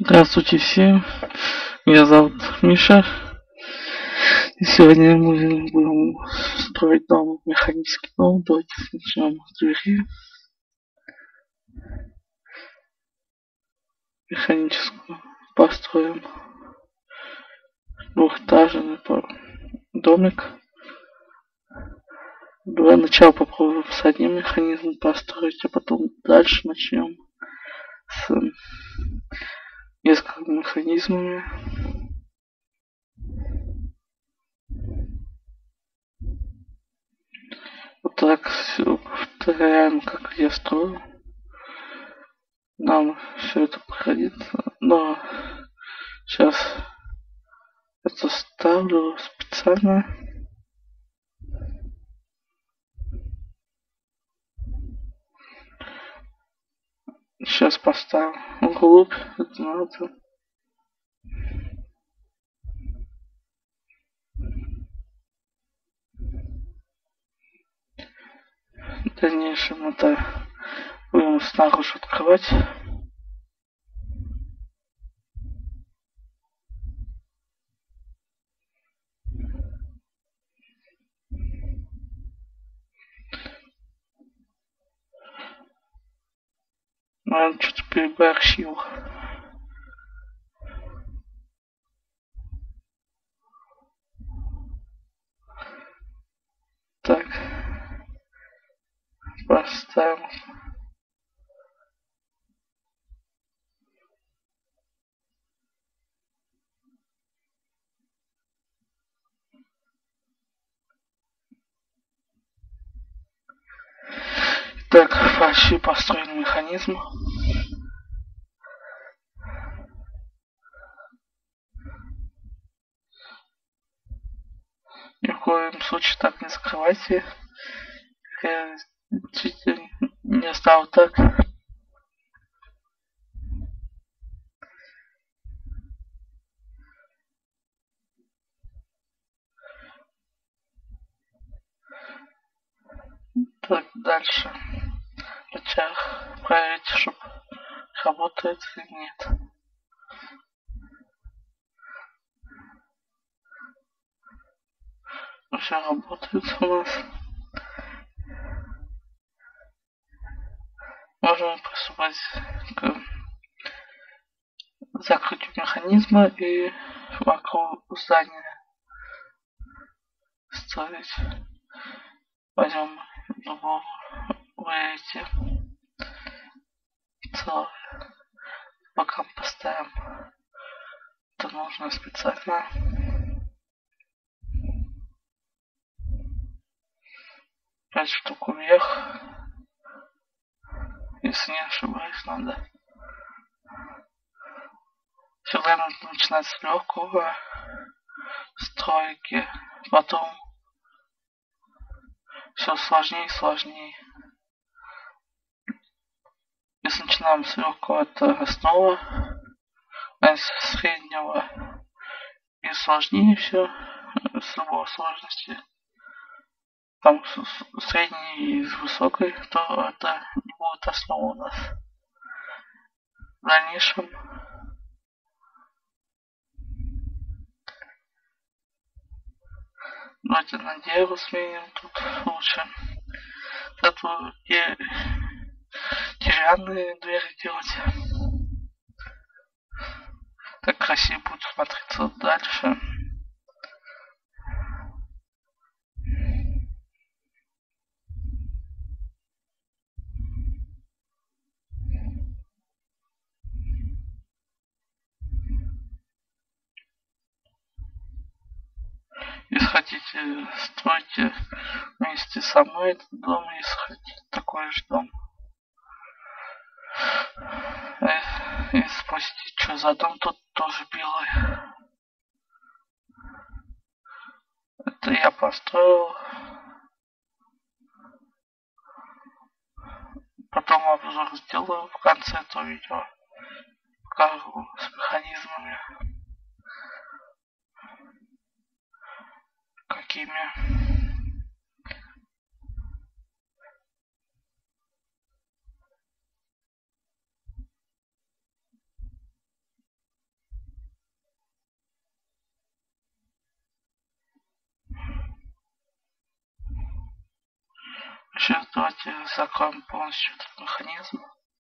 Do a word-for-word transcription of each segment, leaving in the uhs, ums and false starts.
Здравствуйте всем, меня зовут Миша, и сегодня мы будем строить новый механический дом. Давайте начнем с двери механическую, построим двухэтажный домик. Для начала попробуем с одним механизмом построить, а потом дальше начнем с несколькими механизмами. Вот так все повторяем, как я строю. Нам все это пригодится, но сейчас это ставлю специально. Сейчас поставим вглубь, это надо. В дальнейшем это будем снаружи открывать. Наверное, что-то переборщил. Так, поставим. Так, почти построен механизм. Ни в коем случае так не закрывайте. Я чуть не оставил так. Так, дальше. Рычаг. Проверить, чтобы работает или нет. Все работает у нас. Можем приступать к закрытию механизма и вокруг здания ставить. Возьмем дубовые эти целые. Пока поставим. Это нужно специально. Пять штук вверх. Если не ошибаюсь, надо. Всегда нужно начинать с легкого стройки. Потом все сложнее и сложнее. Если начинаем с легкого, это основа. А с среднего и сложнее все. С любой сложности. Там средний и с высокой, то это не будет основа у нас. В дальнейшем давайте на дерево сменим тут лучше. Это и деревянные двери делать. Так красиво будет смотреться дальше. Если хотите, стройте вместе со мной этот дом, если хотите такой же дом. Если спросите, что за дом, тут тоже белый. Это я построил. Потом обзор сделаю в конце этого видео. Покажу с механизмами. Какими. Сейчас давайте закроем полностью этот механизм.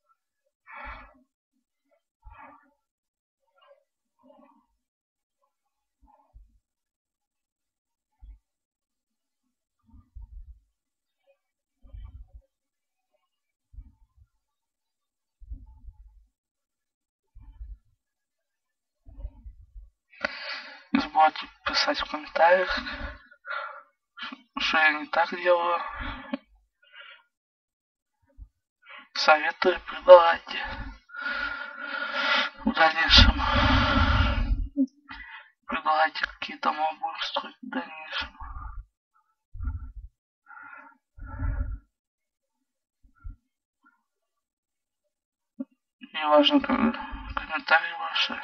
Не забывайте писать в комментариях, что я не так делаю. Советую, предлагайте в дальнейшем. Предлагайте какие-то мобы строить в дальнейшем. Не важно комментарии ваши.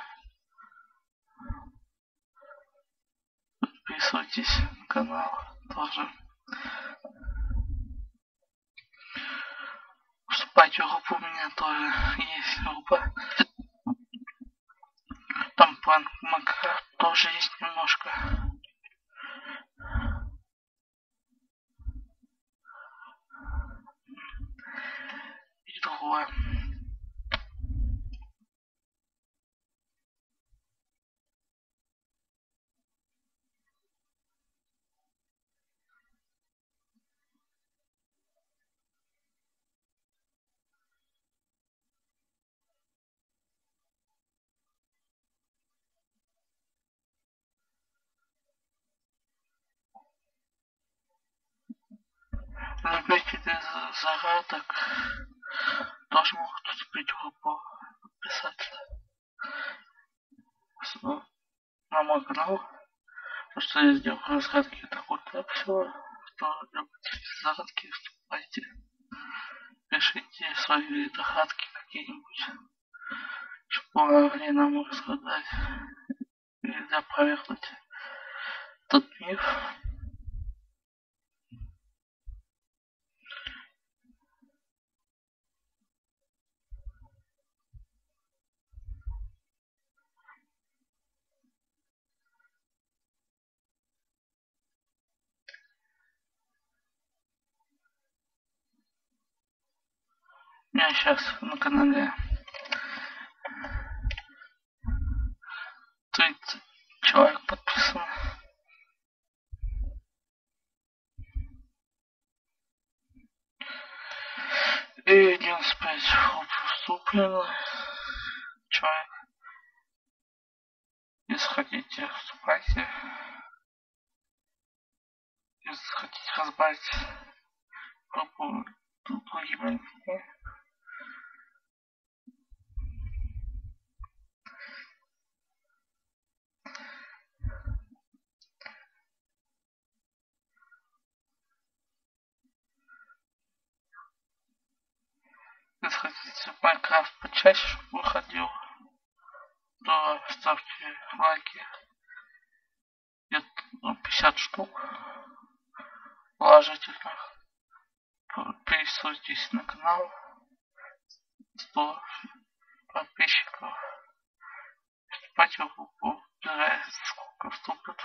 Подписывайтесь на канал тоже. Вступайте в группу, у меня тоже есть группа. Там план Майнкрафт тоже есть немножко. И другое. Любители загадок тоже могут вступить в группу, подписаться на мой канал. Потому что я сделал разгадки такой так всего. Кто любит загадки, вступайте. Пишите свои догадки какие-нибудь, чтобы помогли нам разгадать или опровергнуть тот миф. У меня сейчас на канале тридцать человек подписано. И девяносто пять вступлено человек. Если хотите, вступайте. Если хотите разбавить группу другими людьми, если хотите Майнкрафт почаще, чтобы выходил, то ставьте лайки. Где-то пятьдесят штук положительных. Подписывайтесь на канал. сто подписчиков. Вступайте в группу. Нравится, сколько вступит.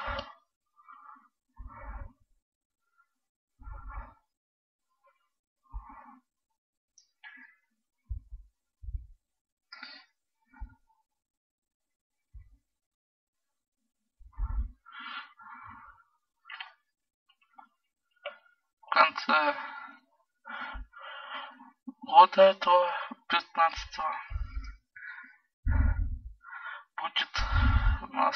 В конце года этого пятнадцатого будет у нас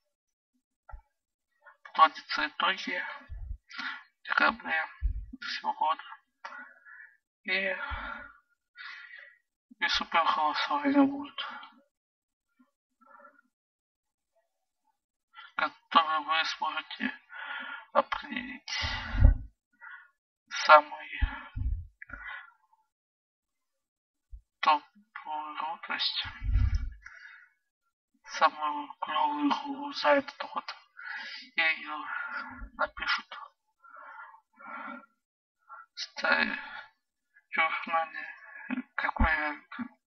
подводиться итоги декабря всего года. И, и супер голосование будет, который вы сможете определить самый топовую игру, то есть самую клевую игру за этот год. И ее напишут в журнале, какое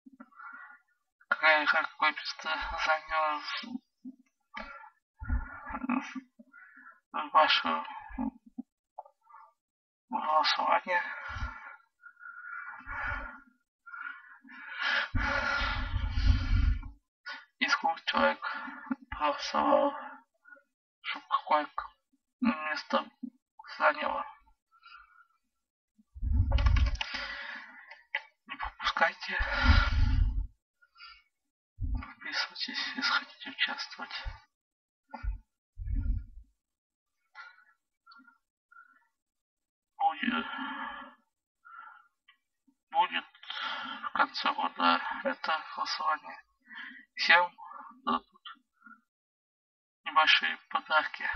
какая игра, какое место заняла ваше голосование. человек проголосовал, чтобы какое место заняло. Не пропускайте. Подписывайтесь, если хотите участвовать. Будет, будет в конце года это голосование. Всем дадут небольшие подарки.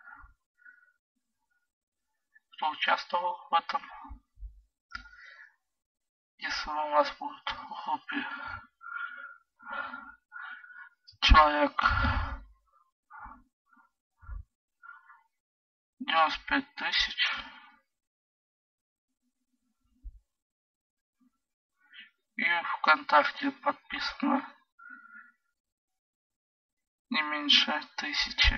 Кто участвовал в этом. Если у нас будет в группе человек девяносто пять тысяч, и ВКонтакте подписано не меньше тысячи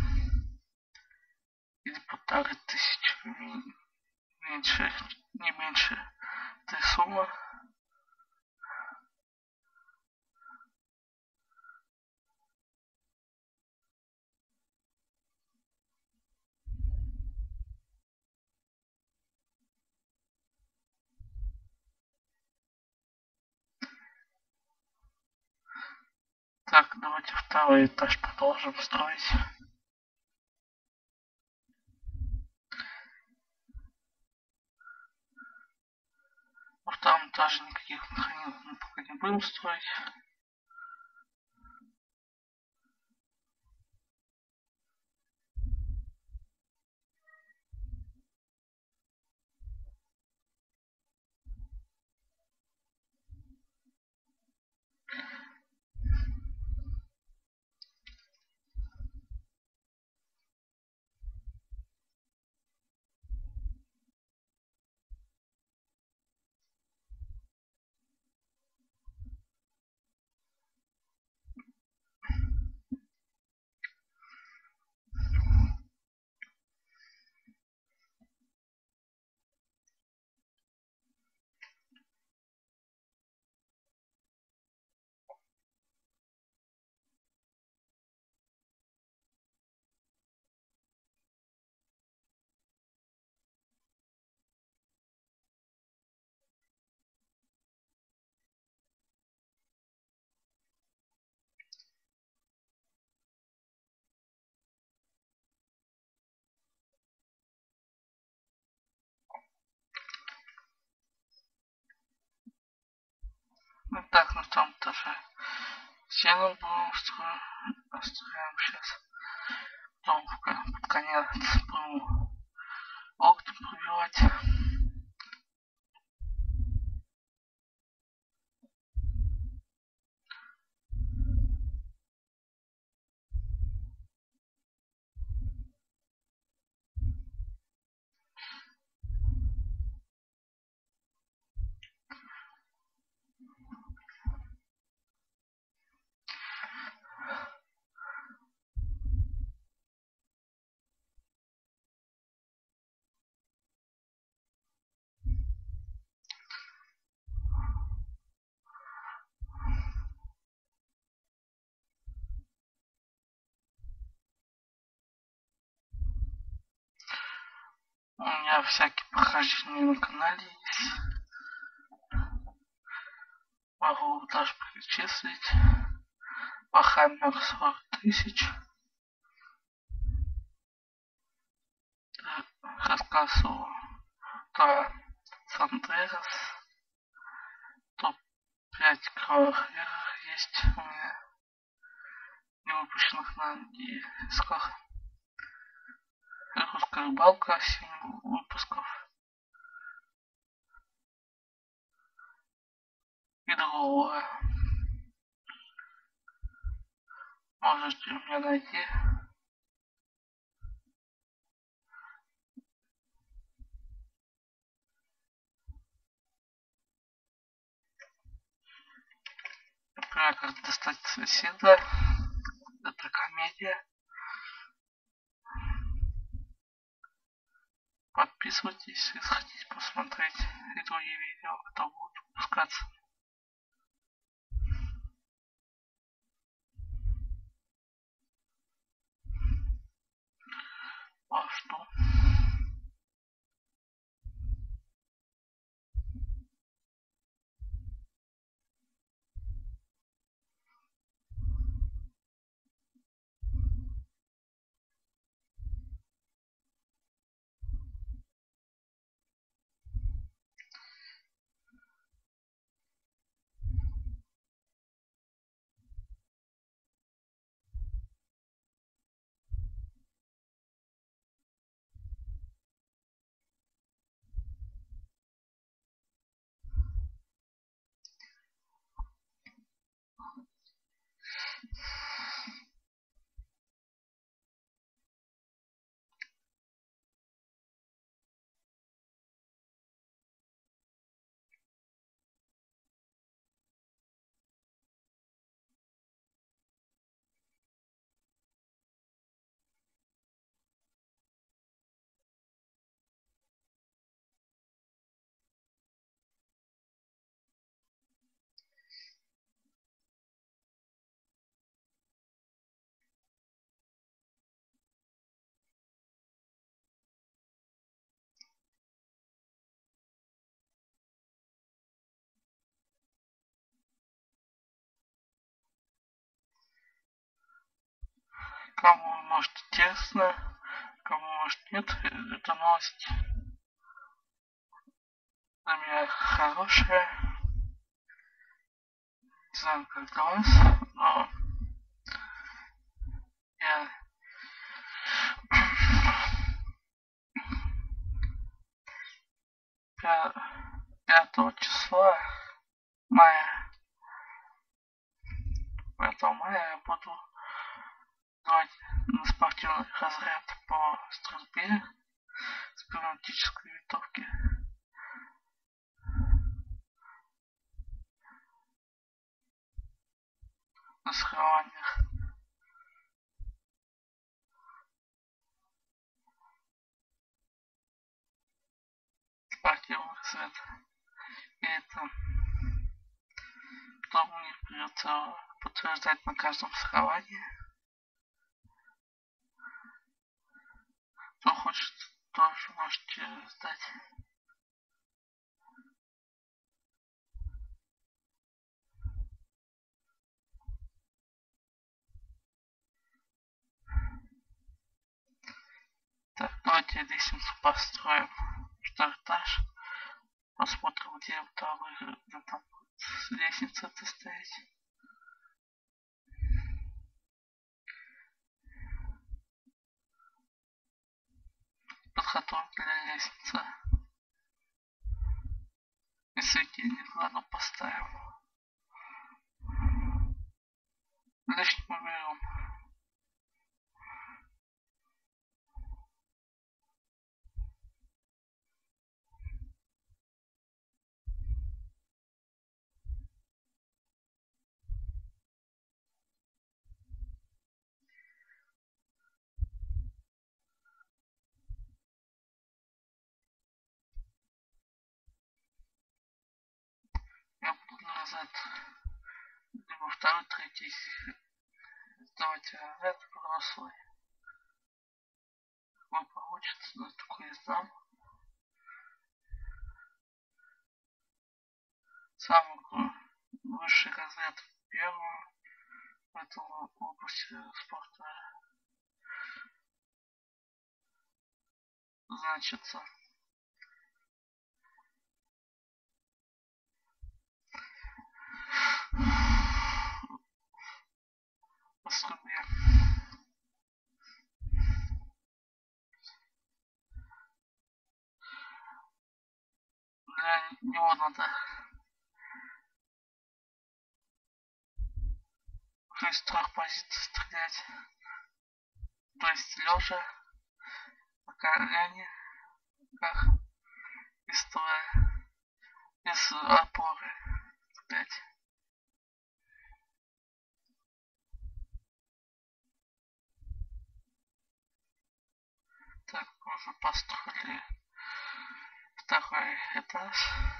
или полторы тысячи, меньше, не меньше этой суммы. Так, давайте второй этаж продолжим строить. Во втором этаже никаких механизмов мы пока не будем строить. Ну так, на втором этаже стену будем строить. Строим сейчас. Потом под конец будем окна пробивать. У меня всякие прохождения на канале есть. Могу даже перечислить. Warhammer сорок тысяч. Рассказывал про Сандерас. топ пять кровавых игр есть у меня. Не выпущенных на дисках. Русская рыбалка, семь выпусков. И другого. Можете у меня найти. Например, как достать соседа. Это комедия. Подписывайтесь, если хотите посмотреть и другие видео, которые будут выпускаться. кому может интересно, кому может нет, эта новость для меня хорошая. Не знаю, как для вас, но я пятого числа мая, пятого мая я буду давать на спортивный разряд по стрельбе с пневматической винтовки. На соревнованиях. Спортивный разряд. И это потом у них придется подтверждать на каждом соревновании. Кто хочет, тоже можете сдать. Так, давайте лестницу построим. Второй этаж. Посмотрим, где там, где там лестница это стоять. Подготовим для лестницы. И светильник ладно поставим. Лишний мы берем. Я буду нарезать либо второй, третий. Давайте разряд взрослый. Какой получится, да, такой издам. Самый высший разряд первого в этой области спорта значится по стрельбе. Для него надо из трех позиций стрелять. То есть лежа, на колене, как и стоя, без опоры стрелять. Так, мы уже построили второй этаж.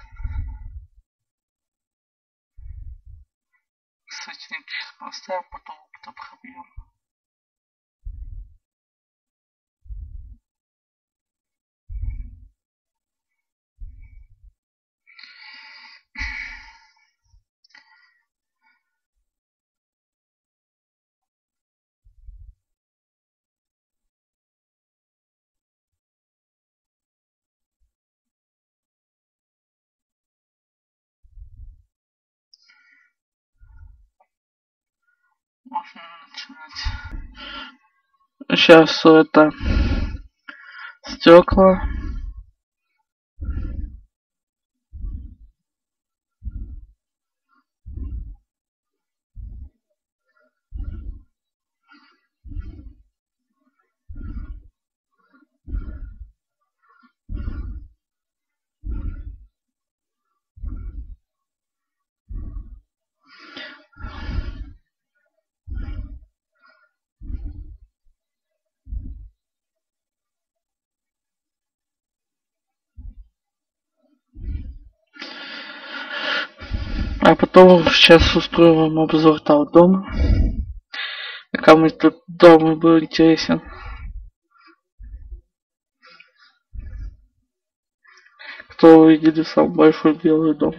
Светильник сейчас поставим, потом опыт пробьем. Можно начинать. Сейчас это стекла. А потом сейчас устроим вам обзор того дома. Кому этот дом был интересен. Кто увидели самый большой белый дом.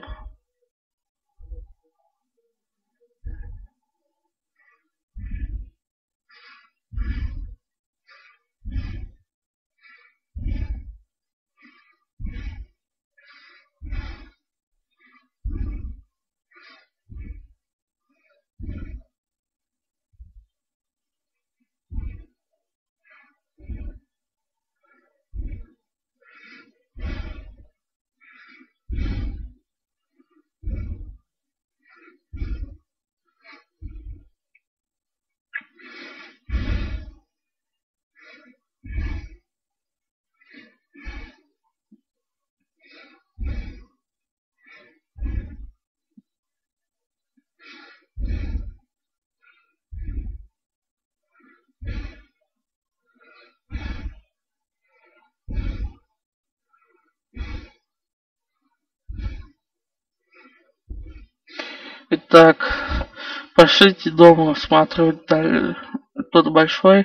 Итак, пошлите дом осматривать далее. Тот большой.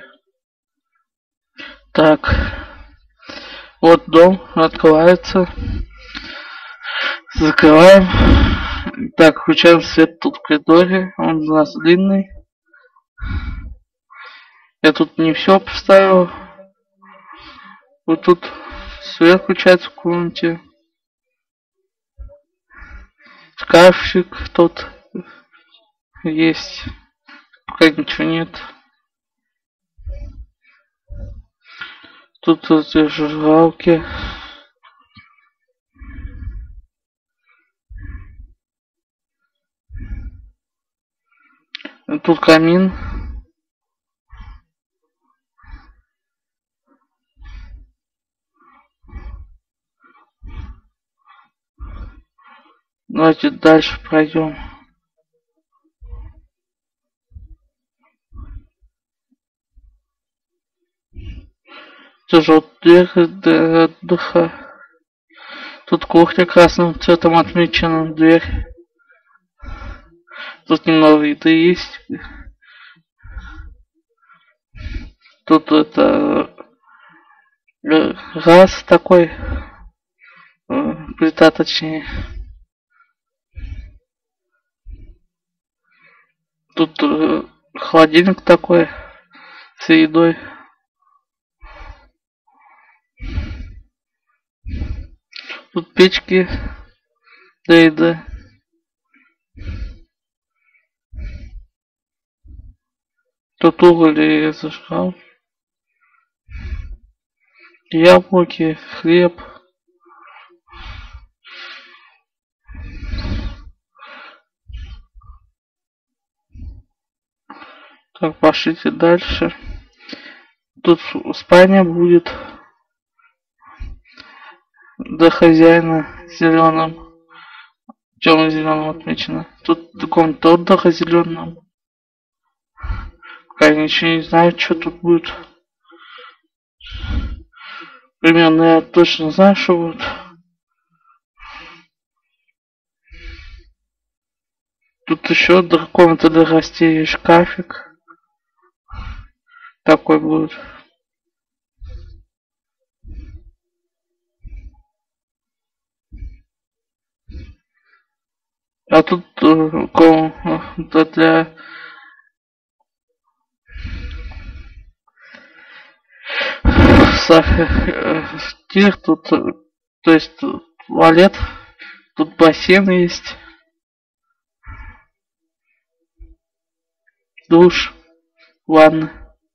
Так, вот дом открывается. Закрываем. Так, включаем свет тут в коридоре. Он у нас длинный. Я тут не все поставил. Вот тут свет включается в комнате. Шкафчик тут есть. Пока ничего нет. Тут вот зажигалки. Тут камин. Давайте дальше пройдем. Тоже вот дверь для отдыха. Тут кухня красным цветом отмечена, дверь. Тут немного еды есть. Тут это газ такой, плита точнее. Тут холодильник такой с едой. Тут печки для еды. Тут уголь и зажигал. Яблоки, хлеб. Так, пошлите дальше. Тут спальня будет. Для хозяина зеленым. Темно-зеленым отмечено. Тут комната отдыха зеленым. Пока я ничего не знаю, что тут будет. Примерно я точно знаю, что будет. Тут еще одна комната для гостей и шкафик. Такой будет. А тут э, комната для тех тут, то есть туалет, тут бассейн есть, душ, ванна.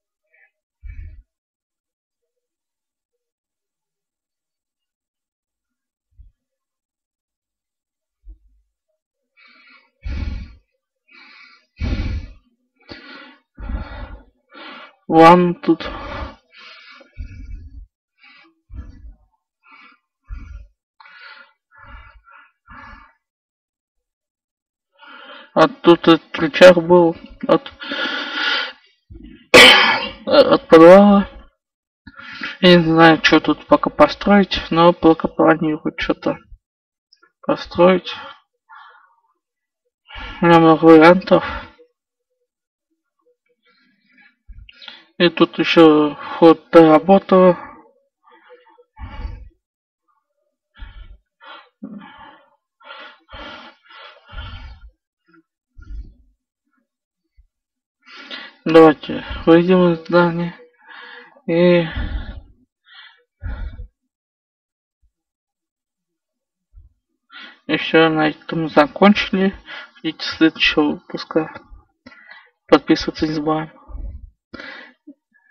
Ванна тут. А тут этот рычаг был от, от подвала. Я не знаю, что тут пока построить, но пока планирую что-то построить. У меня много вариантов. И тут еще вход доработал. Давайте выйдем из здания. И еще на этом закончили. Ждите следующего выпуска. Подписываться не забываем.